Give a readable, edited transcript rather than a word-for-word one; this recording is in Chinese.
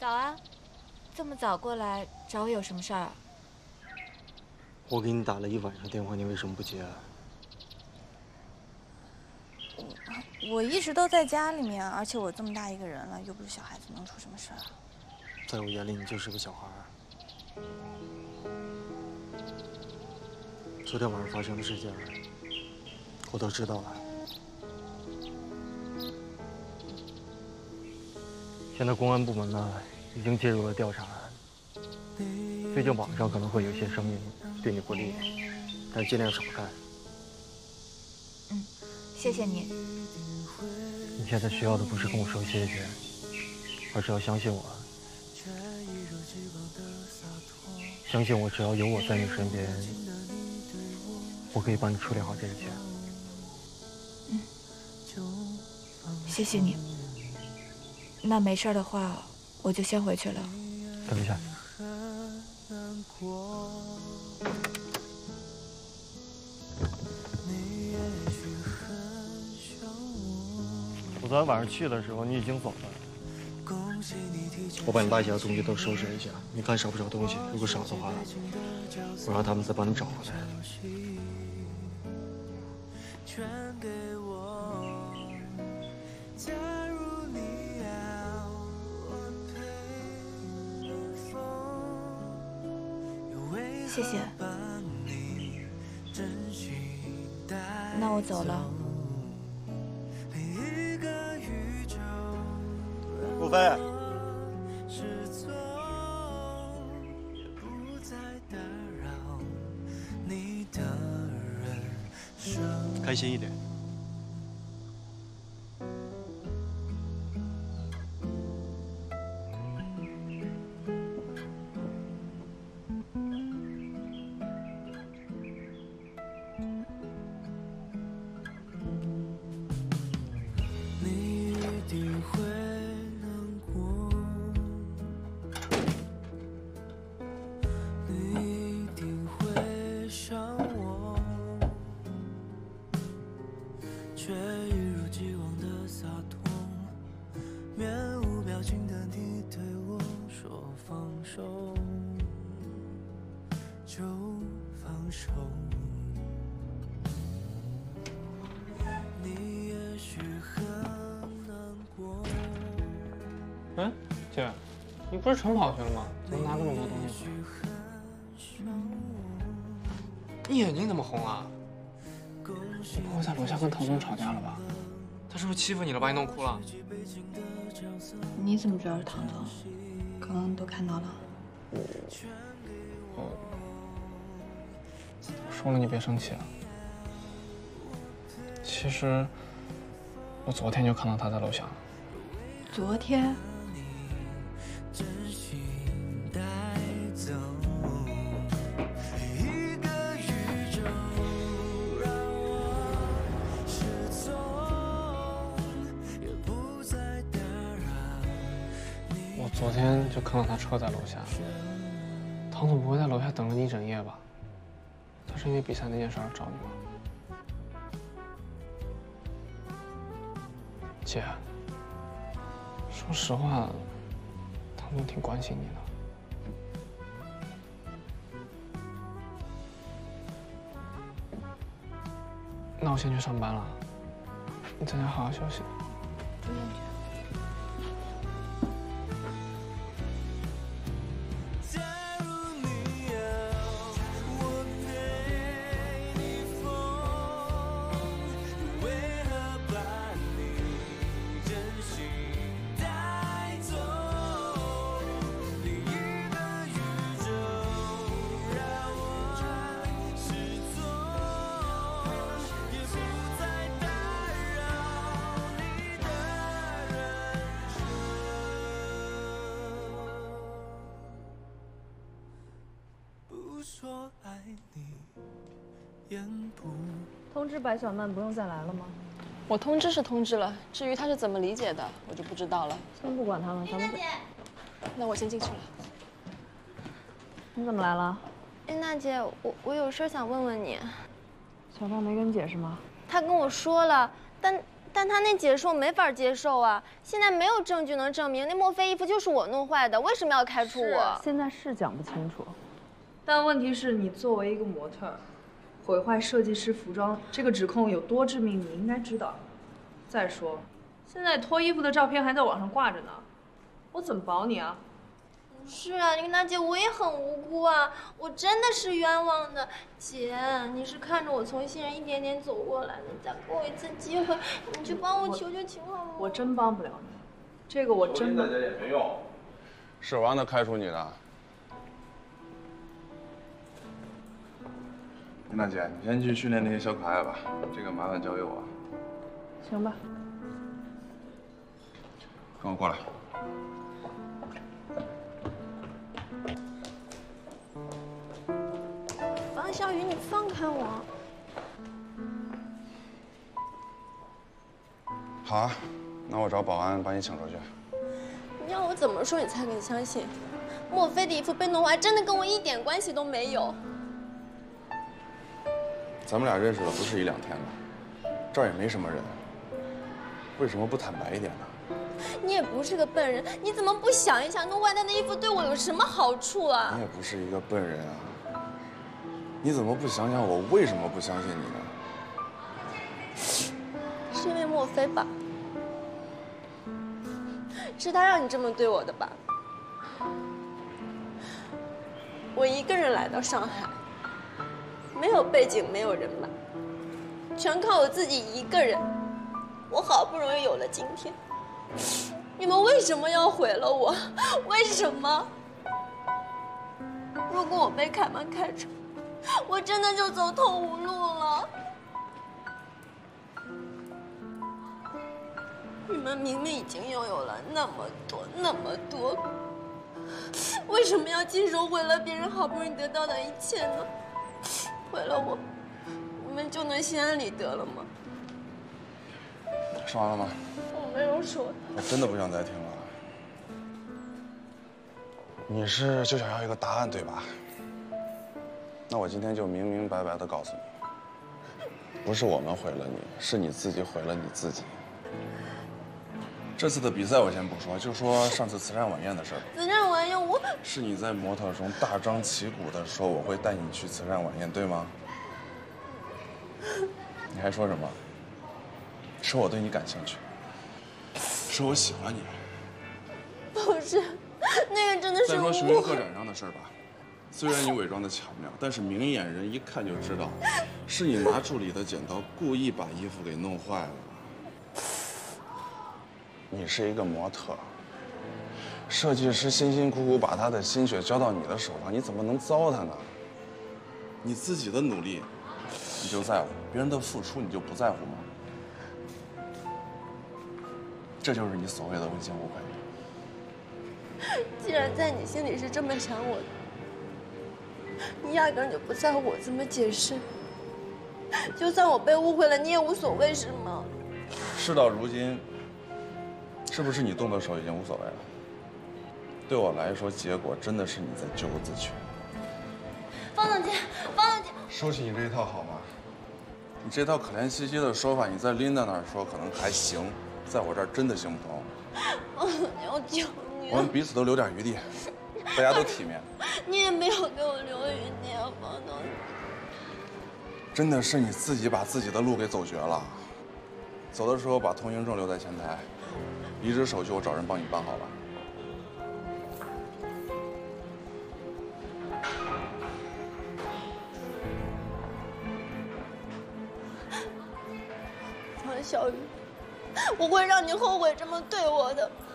早啊，这么早过来找我有什么事儿啊？ 我给你打了一晚上电话，你为什么不接啊？ 我一直都在家里面，而且我这么大一个人了，又不是小孩子，能出什么事啊？ 在我眼里，你就是个小孩儿。昨天晚上发生的事情，我都知道了。现在公安部门呢，已经介入了调查。最近网上可能会有些声音对你不利，但尽量少看。 谢谢你。 你现在需要的不是跟我说谢谢，而是要相信我。相信我，只要有我在你身边，我可以帮你处理好这一切。 谢谢你。那没事的话，我就先回去了。 等一下。我昨天晚上去的时候，你已经走了。我把你落下的东西都收拾了一下，你看少不少东西？如果少的话，我让他们再帮你找回来。 谢谢。那我走了。 顾飞。开心一点。 哎，姐，你不是晨跑去了吗？怎么拿这么多东西回来？你眼睛怎么红啊？你不会在楼下跟唐总吵架了吧？他是不是欺负你了，把你弄哭了？ 你怎么知道是唐总？刚刚都看到了。 我说了，你别生气啊。其实我昨天就看到他在楼下。 昨天？ 我昨天就看到他车在楼下。唐总不会在楼下等了你一整夜吧？他是因为比赛那件事而找你吗？姐，说实话，唐总挺关心你的。那我先去上班了，你在家好好休息。 不用去。 通知白小曼不用再来了吗？ 我通知是通知了，至于她是怎么理解的，我就不知道了。 先不管她了，咱们。 那我先进去了。 你怎么来了？ 哎，娜姐，我有事想问问你。 小胖没跟你解释吗？ 他跟我说了，但但他那解释我没法接受啊！现在没有证据能证明那莫非衣服就是我弄坏的，为什么要开除我？ 现在是讲不清楚，但问题是你作为一个模特，毁坏设计师服装这个指控有多致命，你应该知道。再说，现在脱衣服的照片还在网上挂着呢，我怎么保你啊？ 是啊，你跟他姐，我也很无辜啊，我真的是冤枉的。姐，你是看着我从新人一点点走过来的，再给我一次机会，你去帮我求求情好吗？ 我真帮不了你，这个我真的。 大姐也没用，是我让他开除你的。林大姐，你先去训练那些小可爱吧，这个麻烦交给我。 行吧。 跟我过来。 方小雨，你放开我！ 好啊，那我找保安把你请出去。 你要我怎么说你才肯相信？莫非的衣服被弄坏，真的跟我一点关系都没有？ 咱们俩认识了不是1、2天了，这儿也没什么人，为什么不坦白一点呢？ 你也不是个笨人，你怎么不想一想，弄坏他的衣服对我有什么好处啊？ 你也不是一个笨人啊。 你怎么不想想我为什么不相信你呢？ 是因为莫非吧？是他让你这么对我的吧？我一个人来到上海，没有背景，没有人脉，全靠我自己一个人。我好不容易有了今天，你们为什么要毁了我？为什么？如果我被凯曼开除， 我真的就走投无路了。你们明明已经拥有了那么多，为什么要亲手毁了别人好不容易得到的一切呢？毁了我，你们就能心安理得了吗？ 说完了吗？ 我没有说。 我真的不想再听了。你是就想要一个答案，对吧？ 那我今天就明明白白的告诉你，不是我们毁了你，是你自己毁了你自己。这次的比赛我先不说，就说上次慈善晚宴的事儿。 慈善晚宴，我是你在模特中大张旗鼓的说我会带你去慈善晚宴，对吗？你还说什么？说我对你感兴趣，说我喜欢你。 不是，那个真的是。 再说寻人客展上的事儿吧。 虽然你伪装的巧妙，但是明眼人一看就知道，是你拿助理的剪刀故意把衣服给弄坏了。你是一个模特，设计师辛辛苦苦把他的心血交到你的手上，你怎么能糟蹋呢？你自己的努力，你就在乎；别人的付出，你就不在乎吗？这就是你所谓的问心无愧。 既然在你心里是这么想我的。 你压根就不在乎我怎么解释，就算我被误会了，你也无所谓是吗？ 事到如今，是不是你动的手已经无所谓了？对我来说，结果真的是你在咎由自取。 方总监，方总监， 收起你这一套好吗？你这套可怜兮兮的说法，你在琳达那儿说可能还行，在我这儿真的行不通。 方总监，我求你， 我们彼此都留点余地。 大家都体面， 你也没有给我留余地啊，方总监。 真的是你自己把自己的路给走绝了。走的时候把通行证留在前台，离职手续我找人帮你办好了。 方小雨，我会让你后悔这么对我的。